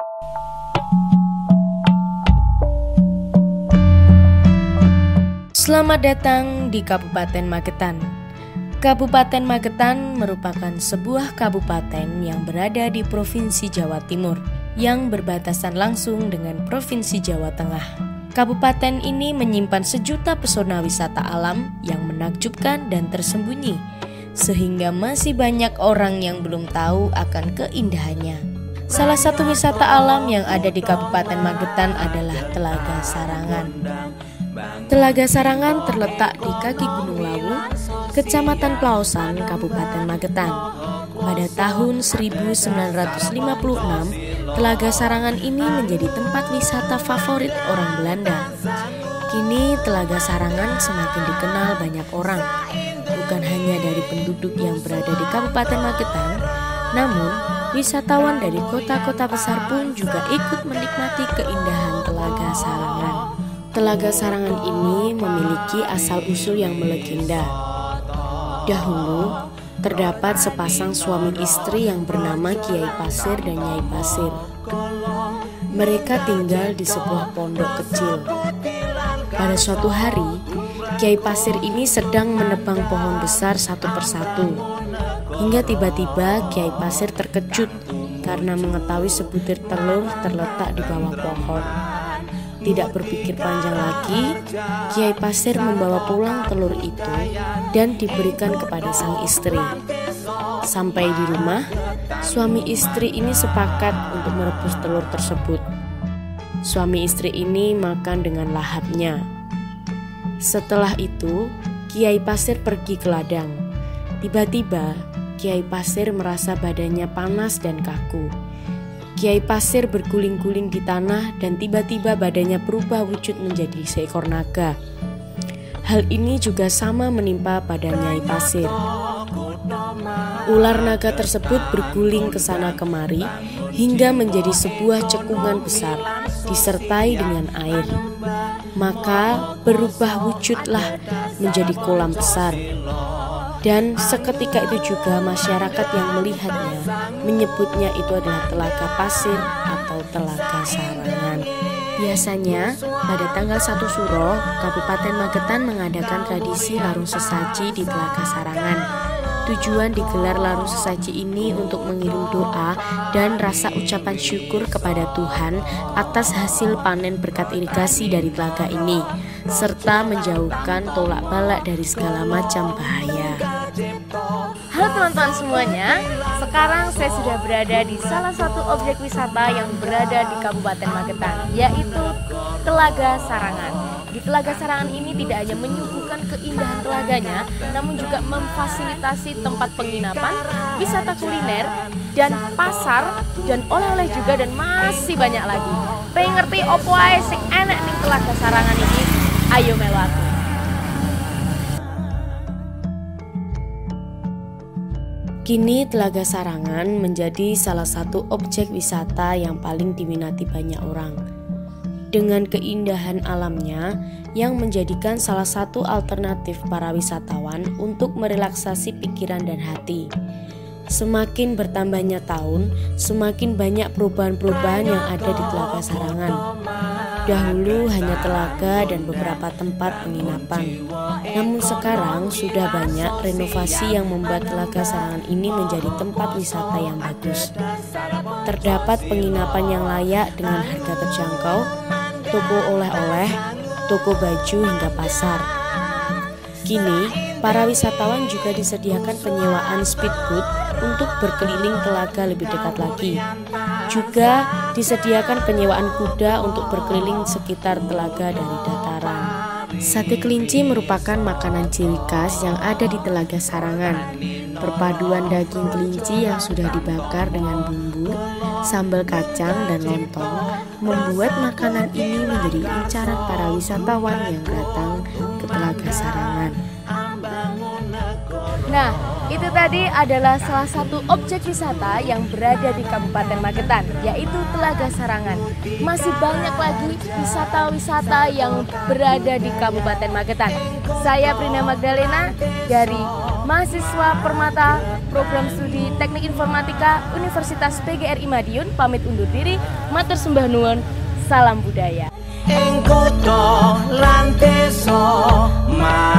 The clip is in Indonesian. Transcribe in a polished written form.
Selamat datang di Kabupaten Magetan. Kabupaten Magetan merupakan sebuah kabupaten yang berada di Provinsi Jawa Timur yang berbatasan langsung dengan Provinsi Jawa Tengah. Kabupaten ini menyimpan sejuta pesona wisata alam yang menakjubkan dan tersembunyi, sehingga masih banyak orang yang belum tahu akan keindahannya. Salah satu wisata alam yang ada di Kabupaten Magetan adalah Telaga Sarangan. Telaga Sarangan terletak di kaki Gunung Lawu, Kecamatan Plaosan, Kabupaten Magetan. Pada tahun 1956, Telaga Sarangan ini menjadi tempat wisata favorit orang Belanda. Kini Telaga Sarangan semakin dikenal banyak orang, bukan hanya dari penduduk yang berada di Kabupaten Magetan, namun wisatawan dari kota-kota besar pun juga ikut menikmati keindahan Telaga Sarangan. Telaga Sarangan ini memiliki asal-usul yang melegenda. Dahulu, terdapat sepasang suami istri yang bernama Kiai Pasir dan Nyai Pasir. Mereka tinggal di sebuah pondok kecil. Pada suatu hari, Kiai Pasir ini sedang menebang pohon besar satu persatu. Hingga tiba-tiba Kiai Pasir terkejut karena mengetahui sebutir telur terletak di bawah pohon. Tidak berpikir panjang lagi, Kiai Pasir membawa pulang telur itu dan diberikan kepada sang istri. Sampai di rumah, suami istri ini sepakat untuk merebus telur tersebut. Suami istri ini makan dengan lahapnya. Setelah itu, Kiai Pasir pergi ke ladang. Tiba-tiba, Kiai Pasir merasa badannya panas dan kaku. Kiai Pasir berguling-guling di tanah dan tiba-tiba badannya berubah wujud menjadi seekor naga. Hal ini juga sama menimpa pada Nyai Pasir. Ular naga tersebut berguling ke sana kemari hingga menjadi sebuah cekungan besar disertai dengan air. Maka berubah wujudlah menjadi kolam besar. Dan seketika itu juga masyarakat yang melihatnya menyebutnya itu adalah Telaga Pasir atau Telaga Sarangan. Biasanya pada tanggal 1 Suro, Kabupaten Magetan mengadakan tradisi larung sesaji di Telaga Sarangan. Tujuan digelar larung sesaji ini untuk mengirim doa dan rasa ucapan syukur kepada Tuhan atas hasil panen berkat irigasi dari telaga ini, serta menjauhkan tolak balak dari segala macam bahaya. Halo teman-teman semuanya, sekarang saya sudah berada di salah satu objek wisata yang berada di Kabupaten Magetan, yaitu Telaga Sarangan. Di Telaga Sarangan ini tidak hanya menyuguhkan keindahan telaganya, namun juga memfasilitasi tempat penginapan, wisata kuliner, dan pasar, dan oleh-oleh juga, dan masih banyak lagi. Pengen ngerti opo ae sing enek ning Telaga Sarangan ini? Ayo melu aku. Kini Telaga Sarangan menjadi salah satu objek wisata yang paling diminati banyak orang. Dengan keindahan alamnya yang menjadikan salah satu alternatif para wisatawan untuk merelaksasi pikiran dan hati. Semakin bertambahnya tahun, semakin banyak perubahan-perubahan yang ada di Telaga Sarangan. Dahulu hanya telaga dan beberapa tempat penginapan. Namun sekarang sudah banyak renovasi yang membuat Telaga Sarangan ini menjadi tempat wisata yang bagus. Terdapat penginapan yang layak dengan harga terjangkau, toko oleh-oleh, toko baju hingga pasar. Kini, para wisatawan juga disediakan penyewaan speedboat untuk berkeliling telaga lebih dekat lagi. Juga disediakan penyewaan kuda untuk berkeliling sekitar telaga dari dataran. Sate kelinci merupakan makanan ciri khas yang ada di Telaga Sarangan. Perpaduan daging kelinci yang sudah dibakar dengan bumbu, sambal kacang, dan lontong membuat makanan ini menjadi incaran para wisatawan yang datang ke Telaga Sarangan. Nah, itu tadi adalah salah satu objek wisata yang berada di Kabupaten Magetan, yaitu Telaga Sarangan. Masih banyak lagi wisata-wisata yang berada di Kabupaten Magetan. Saya Prina Magdalena dari mahasiswa Permata Program Studi Teknik Informatika Universitas PGRI Madiun pamit undur diri. Matur sembah nuwun, salam budaya. Ing kutha lan desa